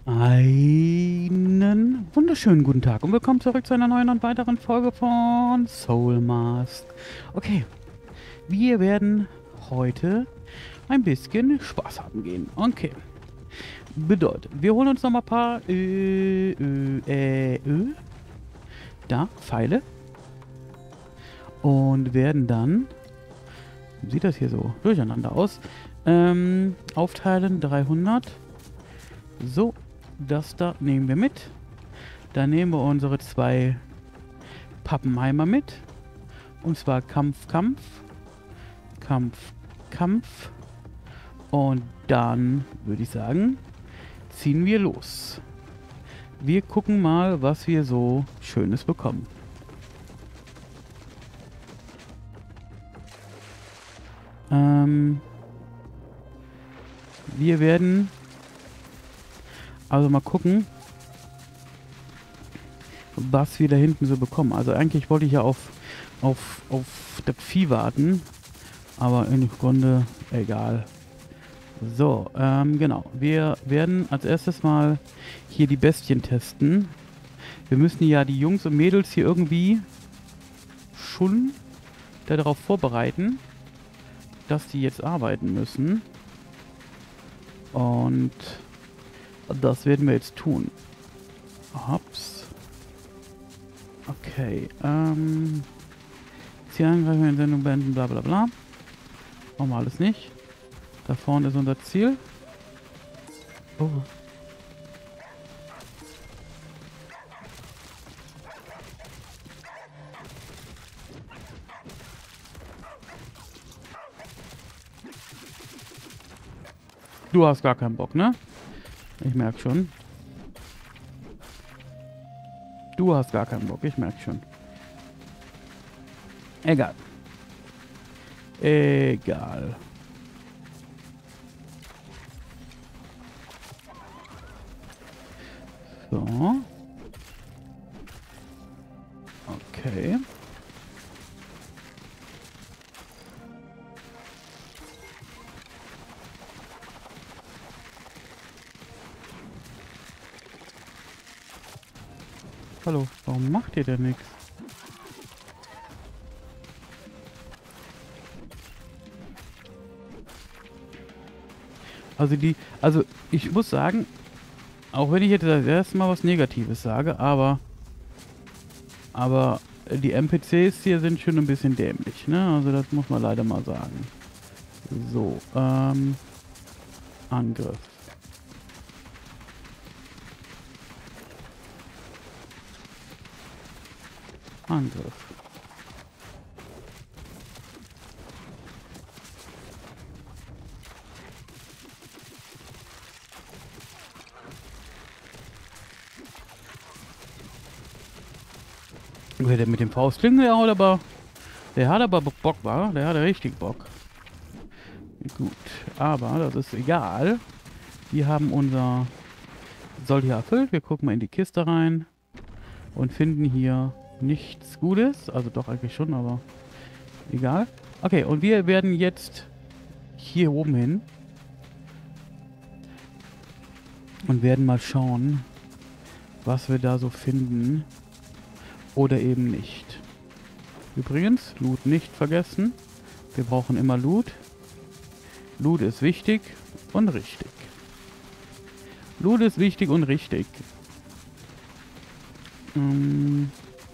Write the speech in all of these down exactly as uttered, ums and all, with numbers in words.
Einen wunderschönen guten Tag und willkommen zurück zu einer neuen und weiteren Folge von Soul Mask. Okay, wir werden heute ein bisschen Spaß haben gehen. Okay, bedeutet, wir holen uns noch mal ein paar äh, äh, äh, äh, da, Pfeile und werden dann, sieht das hier so durcheinander aus, ähm, aufteilen dreihundert. So, das da nehmen wir mit. Dann nehmen wir unsere zwei Pappenheimer mit. Und zwar Kampf, Kampf, Kampf, Kampf. Und dann würde ich sagen, ziehen wir los. Wir gucken mal, was wir so Schönes bekommen. Ähm, wir werden also mal gucken, was wir da hinten so bekommen. Also eigentlich wollte ich ja auf, auf, auf das Vieh warten, aber im Grunde egal. So, ähm, genau. Wir werden als erstes mal hier die Bestien testen. Wir müssen ja die Jungs und Mädels hier irgendwie schon darauf vorbereiten, dass die jetzt arbeiten müssen. Und das werden wir jetzt tun. Hops. Okay, ähm... Ziel angreifen, in Sendung beenden, bla bla bla. Machen wir alles nicht. Da vorne ist unser Ziel. Oh. Du hast gar keinen Bock, ne? Ich merke schon. Du hast gar keinen Bock, ich merke schon. Egal. Egal. So. Okay. Hallo, warum macht ihr denn nichts? Also die, also ich muss sagen, auch wenn ich jetzt das erste Mal was Negatives sage, aber, aber die N P Cs hier sind schon ein bisschen dämlich, ne? Also das muss man leider mal sagen. So, ähm, Angriff. Angriff. Okay, der mit dem Faustklingen, der hat aber, der hat aber Bock, war? Der hat richtig Bock. Gut, aber das ist egal. Wir haben unser Soll hier erfüllt. Wir gucken mal in die Kiste rein und finden hier nichts Gutes. Also doch eigentlich schon, aber egal. Okay, und wir werden jetzt hier oben hin und werden mal schauen, was wir da so finden oder eben nicht. Übrigens, Loot nicht vergessen. Wir brauchen immer Loot. Loot ist wichtig und richtig. Loot ist wichtig und richtig. Ähm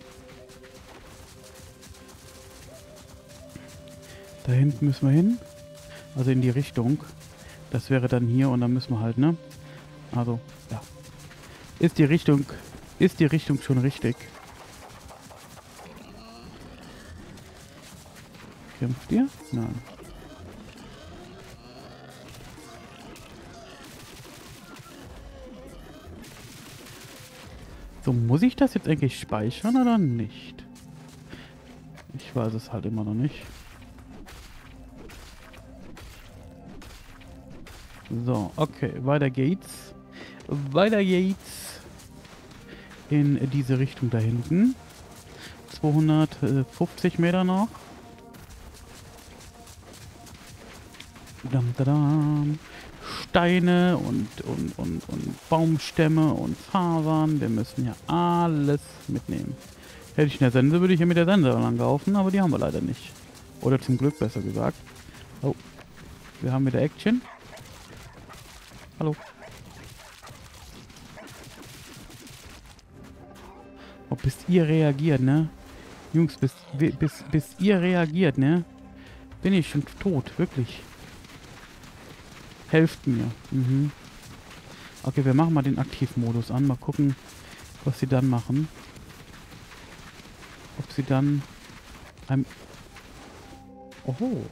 da hinten müssen wir hin. Also in die Richtung. Das wäre dann hier und dann müssen wir halt, ne? Also, ja. Ist die Richtung, ist die Richtung schon richtig? Kämpft ihr? Nein. So, muss ich das jetzt eigentlich speichern oder nicht? Ich weiß es halt immer noch nicht. So, okay, weiter geht's. Weiter geht's in diese Richtung da hinten. zweihundertfünfzig Meter noch. Dam, da, dam. Steine und, und, und, und Baumstämme und Fasern. Wir müssen ja alles mitnehmen. Hätte ich eine Sense, würde ich hier mit der Sense langlaufen, aber die haben wir leider nicht. Oder zum Glück, besser gesagt. Oh, wir haben wieder Action. Hallo. Oh, bis ihr reagiert, ne? Jungs, bis, bis, bis ihr reagiert, ne? Bin ich schon tot, wirklich. Helft mir. Mhm. Okay, wir machen mal den Aktivmodus an. Mal gucken, was sie dann machen. Ob sie dann... Ein Oho.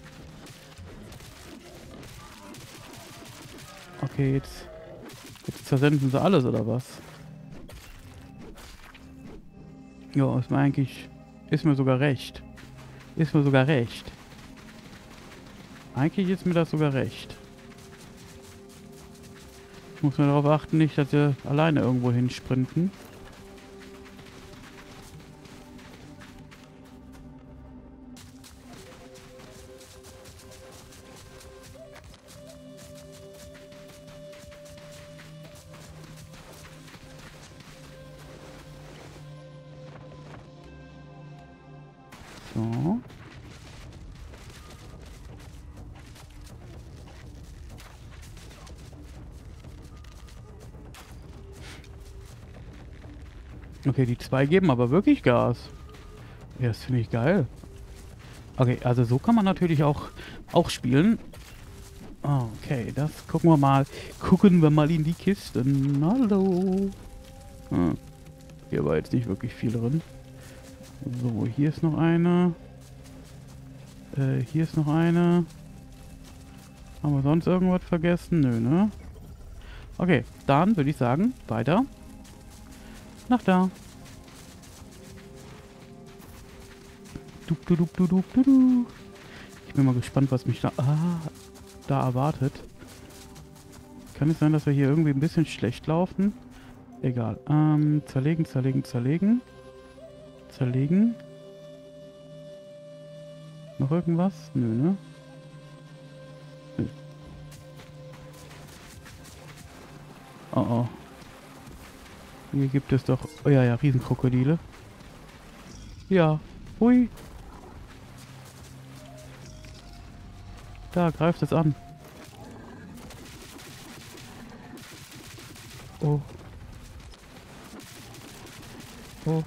Okay, jetzt... Jetzt versenden sie alles, oder was? Ja, ist mir eigentlich... Ist mir sogar recht. Ist mir sogar recht. Eigentlich ist mir das sogar recht. Ich muss nur darauf achten, nicht, dass wir alleine irgendwo hinsprinten. So. Okay, die zwei geben aber wirklich Gas. Ja, das finde ich geil. Okay, also so kann man natürlich auch, auch spielen. Okay, das gucken wir mal. Gucken wir mal in die Kisten. Hallo. Hm. Hier war jetzt nicht wirklich viel drin. So, hier ist noch eine. Äh, hier ist noch eine. Haben wir sonst irgendwas vergessen? Nö, ne? Okay, dann würde ich sagen, weiter. Nach da. Du, du, du, du, du, du, du. Ich bin mal gespannt, was mich da, ah, da erwartet. Kann es sein, dass wir hier irgendwie ein bisschen schlecht laufen? Egal. Ähm, zerlegen, zerlegen, zerlegen. Zerlegen. Noch irgendwas? Nö, ne? Nö. Oh, oh. Hier gibt es doch... Oh ja, ja, Riesenkrokodile. Ja. Hui. Da, greift es an. Oh. Oh.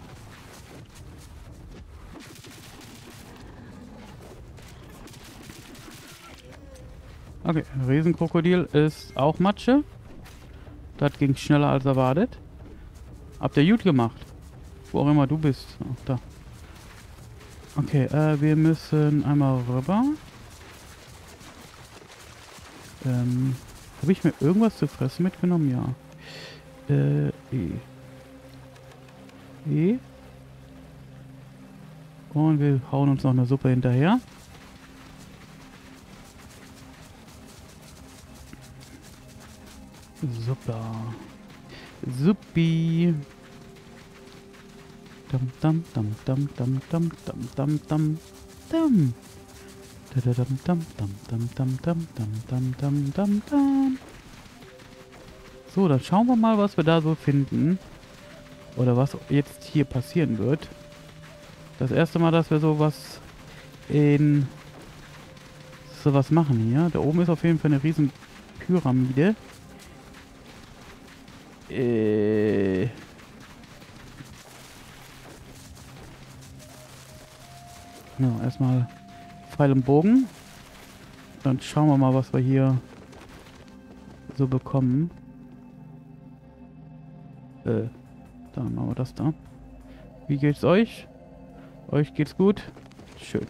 Okay, Riesenkrokodil ist auch Matsche. Das ging schneller als erwartet. Habt ihr gut gemacht. Wo auch immer du bist. Ach, da. Okay, äh, wir müssen einmal rüber. Ähm, habe ich mir irgendwas zu fressen mitgenommen? Ja. Äh, E. E. Und wir hauen uns noch eine Suppe hinterher. Super. Suppi. Dam dam dam dam dam dam dam dam dam dam. Da dam dam dam dam dam dam dam dam dam dam. So, dann schauen wir mal, was wir da so finden. Oder was jetzt hier passieren wird. Das erste Mal, dass wir sowas in sowas machen hier. Da oben ist auf jeden Fall eine riesen Pyramide. Äh. Ja, erstmal Pfeil und Bogen. Dann schauen wir mal, was wir hier so bekommen. Äh, dann machen wir das da. Wie geht's euch? Euch geht's gut? Schön.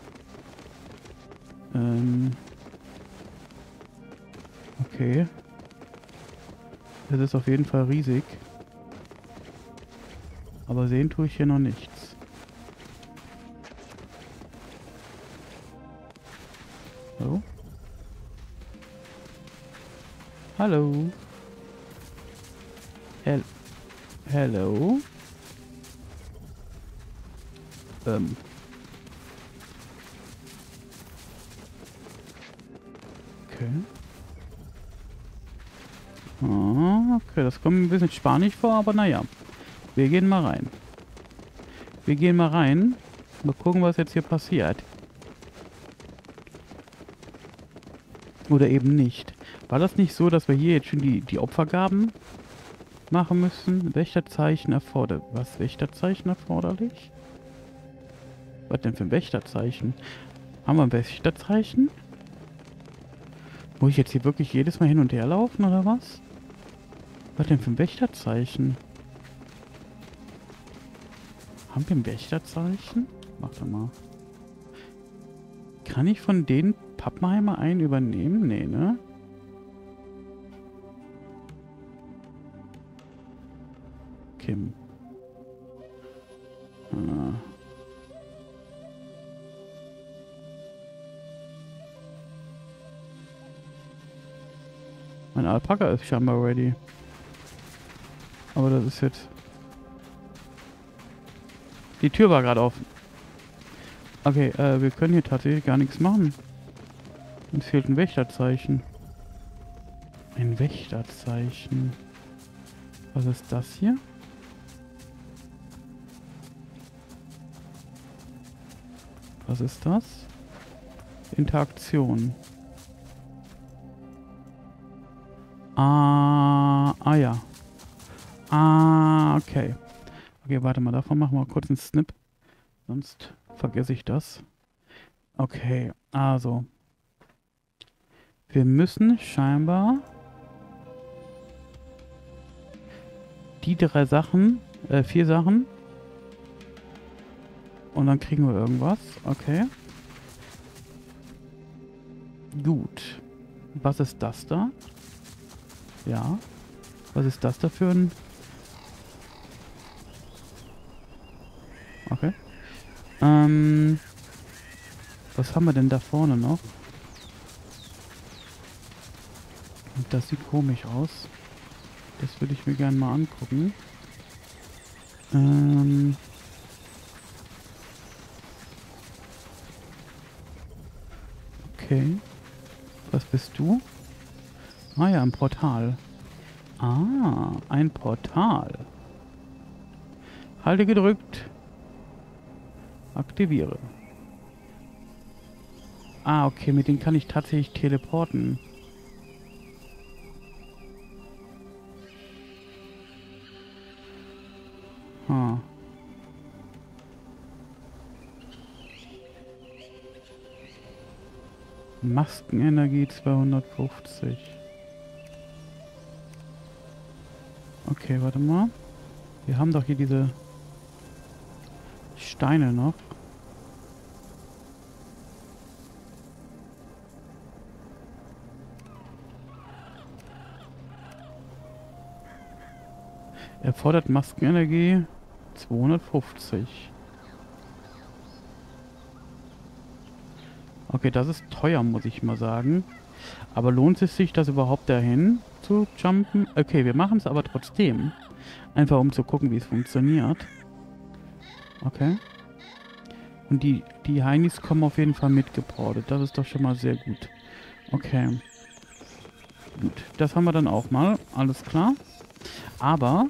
Ähm. Okay. Es ist auf jeden Fall riesig. Aber sehen tue ich hier noch nichts. Hallo? Hallo? Hel Hello? Ähm. Okay. Ah, okay, das kommt mir ein bisschen spanisch vor, aber naja. Wir gehen mal rein. Wir gehen mal rein. Mal gucken, was jetzt hier passiert. Oder eben nicht. War das nicht so, dass wir hier jetzt schon die, die Opfergaben machen müssen? Wächterzeichen erfordert. Was? Wächterzeichen erforderlich? Was denn für ein Wächterzeichen? Haben wir ein Wächterzeichen? Muss ich jetzt hier wirklich jedes Mal hin und her laufen, oder was? Was denn für ein Wächterzeichen? Haben wir ein Wächterzeichen? Warte mal. Kann ich von den Pappenheimer einen übernehmen? Nee, ne? Kim. Ah. Mein Alpaka ist scheinbar ready. Aber das ist jetzt... Die Tür war gerade offen. Okay, äh, wir können hier tatsächlich gar nichts machen. Uns fehlt ein Wächterzeichen. Ein Wächterzeichen. Was ist das hier? Was ist das? Interaktion. Ah, ah ja. Ah, okay. Okay, warte mal, davon machen wir kurz einen Snip. Sonst vergesse ich das. Okay, also. Wir müssen scheinbar die drei Sachen, äh, vier Sachen. Und dann kriegen wir irgendwas. Okay. Gut. Was ist das da? Ja. Was ist das da für ein... Okay. Ähm... Was haben wir denn da vorne noch? Das sieht komisch aus. Das würde ich mir gerne mal angucken. Ähm... Okay. Was bist du? Ah ja, ein Portal. Ah, ein Portal. Halte gedrückt. Aktiviere. Ah, okay, mit denen kann ich tatsächlich teleporten. Ah. Maskenenergie zweihundertfünfzig. Okay, warte mal. Wir haben doch hier diese Steine noch. Erfordert Maskenenergie zweihundertfünfzig. Okay, das ist teuer, muss ich mal sagen. Aber lohnt es sich, das überhaupt dahin zu jumpen? Okay, wir machen es aber trotzdem. Einfach um zu gucken, wie es funktioniert. Okay. Und die, die Heinis kommen auf jeden Fall mitgebraut. Das ist doch schon mal sehr gut. Okay. Gut, das haben wir dann auch mal. Alles klar. Aber...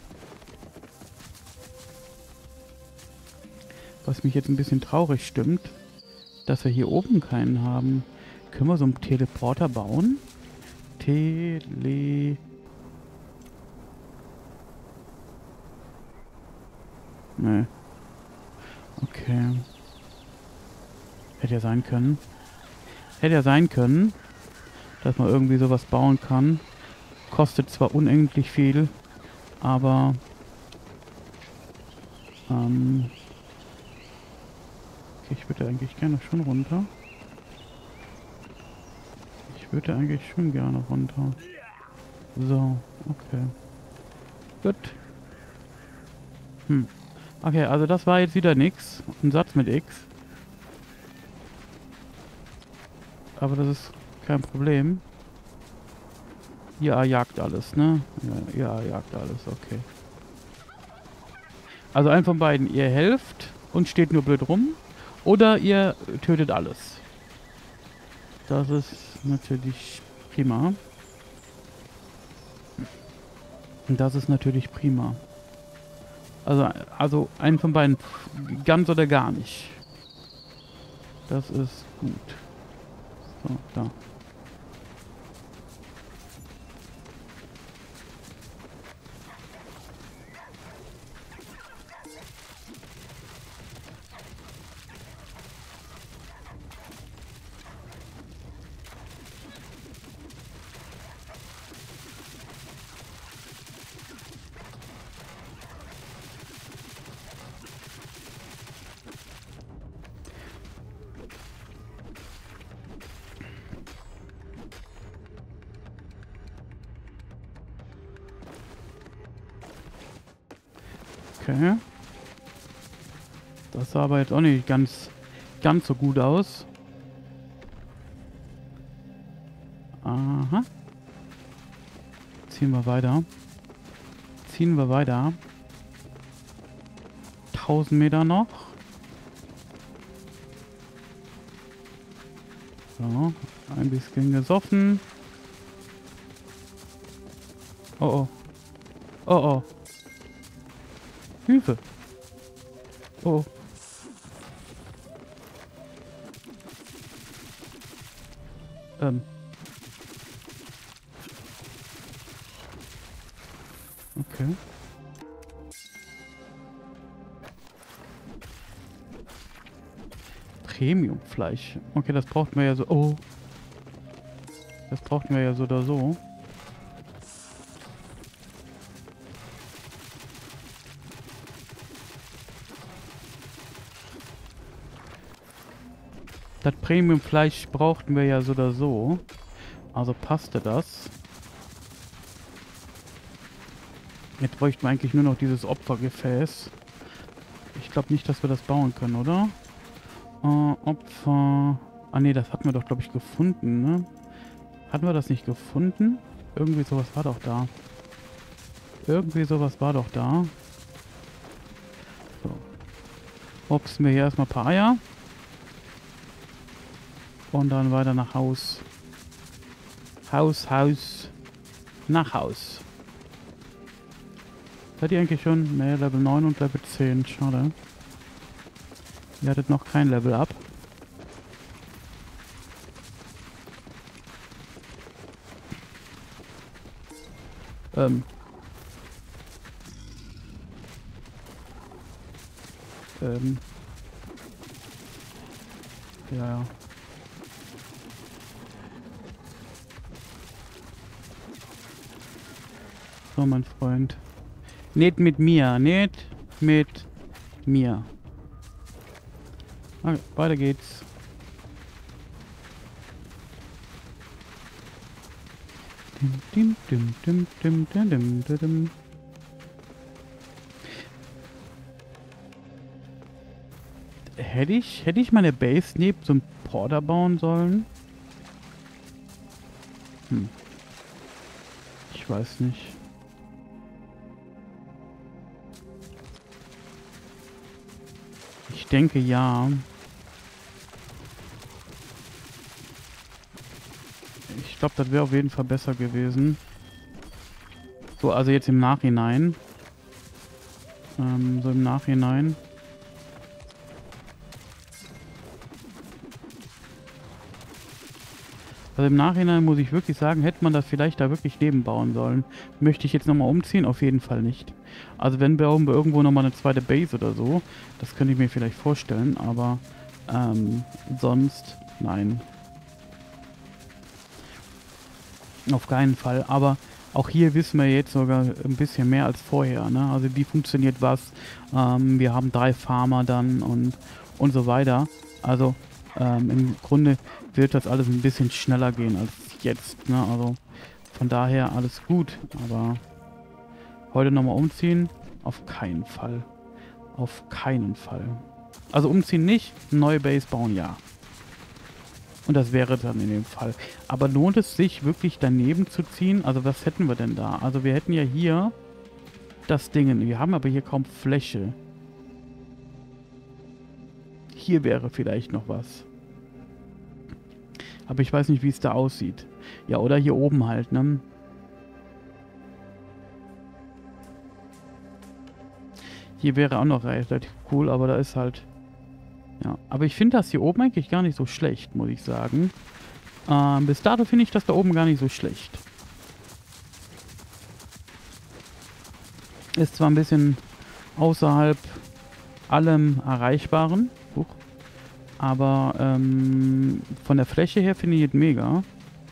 was mich jetzt ein bisschen traurig stimmt, dass wir hier oben keinen haben. Können wir so einen Teleporter bauen? Tele... Nee. Okay. Hätte ja sein können. Hätte ja sein können, dass man irgendwie sowas bauen kann. Kostet zwar unendlich viel, aber... Ähm... Ich würde eigentlich gerne schon runter. Ich würde eigentlich schon gerne runter. So, okay. Gut. Hm. Okay, also das war jetzt wieder nix. Ein Satz mit X. Aber das ist kein Problem. Ja, jagt alles, ne? Ja, ja, jagt alles, okay. Also ein von beiden. Ihr helft und steht nur blöd rum. Oder ihr tötet alles. Das ist natürlich prima. Und das ist natürlich prima. Also, also einen von beiden, ganz oder gar nicht. Das ist gut. So, da. Okay. Das sah aber jetzt auch nicht ganz, ganz so gut aus. Aha. Ziehen wir weiter. Ziehen wir weiter. tausend Meter noch. So. Ein bisschen gesoffen. Oh oh. Oh oh. Hilfe. Oh. Ähm. Okay. Premium-Fleisch. Okay, das brauchten wir ja so... Oh. Das brauchten wir ja so oder so. Das Premium-Fleisch brauchten wir ja so oder so. Also passte das. Jetzt bräuchten wir eigentlich nur noch dieses Opfergefäß. Ich glaube nicht, dass wir das bauen können, oder? Äh, Opfer... Ah ne, das hatten wir doch, glaube ich, gefunden, ne? Hatten wir das nicht gefunden? Irgendwie sowas war doch da. Irgendwie sowas war doch da. So. Obsten wir hier erstmal ein paar Eier. Und dann weiter nach Haus. Haus, Haus. Nach Haus. Seid ihr eigentlich schon? Ne, Level neun und Level zehn. Schade. Ihr hattet noch kein Level up. Ähm. Ähm. Ja, ja. So, mein Freund. Nicht mit mir, nicht mit mir. Okay, weiter geht's. Dim, dim, dim, dim, dim, dim, dim, dim. Hätte ich, hätte ich meine Base neben so einem Porter bauen sollen? Hm. Ich weiß nicht. Ich denke ja. Ich glaube, das wäre auf jeden Fall besser gewesen. So, also jetzt im Nachhinein. Ähm, so im Nachhinein. Also im Nachhinein muss ich wirklich sagen, hätte man das vielleicht da wirklich nebenbauen sollen. Möchte ich jetzt nochmal umziehen? Auf jeden Fall nicht. Also wenn wir irgendwo nochmal eine zweite Base oder so, das könnte ich mir vielleicht vorstellen, aber ähm, sonst nein. Auf keinen Fall. Aber auch hier wissen wir jetzt sogar ein bisschen mehr als vorher, ne? Also wie funktioniert was? Ähm, wir haben drei Farmer dann und, und so weiter. Also ähm, im Grunde wird das alles ein bisschen schneller gehen als jetzt, ne? Also von daher alles gut. Aber heute nochmal umziehen? Auf keinen Fall. Auf keinen Fall. Also umziehen nicht, neue Base bauen ja. Und das wäre dann in dem Fall. Aber lohnt es sich wirklich daneben zu ziehen? Also was hätten wir denn da? Also wir hätten ja hier das Ding. Wir haben aber hier kaum Fläche. Hier wäre vielleicht noch was. Aber ich weiß nicht, wie es da aussieht. Ja, oder hier oben halt, ne? Hier wäre auch noch relativ cool, aber da ist halt... Ja, aber ich finde das hier oben eigentlich gar nicht so schlecht, muss ich sagen. Ähm, bis dato finde ich das da oben gar nicht so schlecht. Ist zwar ein bisschen außerhalb allem Erreichbaren, Huch, aber ähm, von der Fläche her finde ich es mega.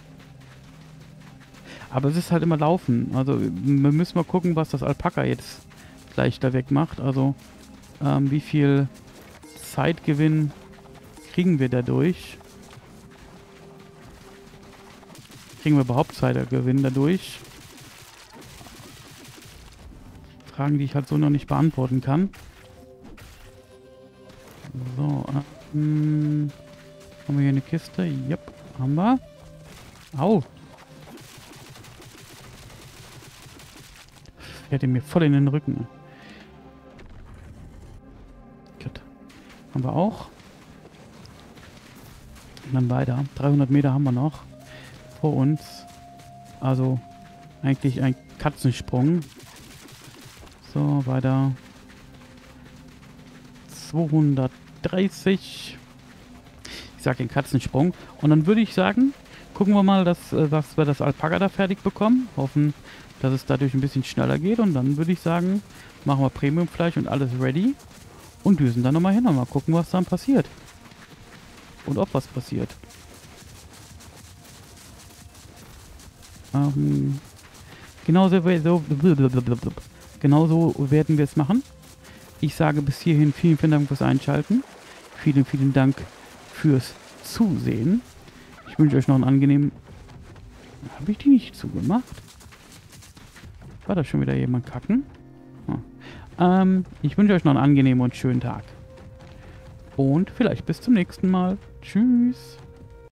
Aber es ist halt immer Laufen. Also wir müssen mal gucken, was das Alpaka jetzt gleich da weg macht. Also ähm, wie viel Zeitgewinn kriegen wir dadurch? Kriegen wir überhaupt Zeitgewinn dadurch? Fragen, die ich halt so noch nicht beantworten kann. So, ähm, haben wir hier eine Kiste? Yep, haben wir. Au! Fährt ihr mir voll in den Rücken. Gut. Haben wir auch. Und dann weiter. dreihundert Meter haben wir noch vor uns. Also eigentlich ein Katzensprung. So, weiter. zweihundertdreißig. Ich sage den Katzensprung. Und dann würde ich sagen, gucken wir mal, dass, dass wir das Alpaka da fertig bekommen. Hoffen, dass es dadurch ein bisschen schneller geht. Und dann würde ich sagen, machen wir Premiumfleisch und alles ready. Und düsen dann nochmal hin und mal gucken, was dann passiert. Und ob was passiert. Ähm, genauso, so, genauso werden wir es machen. Ich sage bis hierhin vielen, vielen Dank fürs Einschalten. Vielen, vielen Dank fürs Zusehen. Ich wünsche euch noch einen angenehmen... Habe ich die nicht zugemacht? War da schon wieder jemand kacken? Ah. Ähm, ich wünsche euch noch einen angenehmen und schönen Tag. Und vielleicht bis zum nächsten Mal. Tschüss.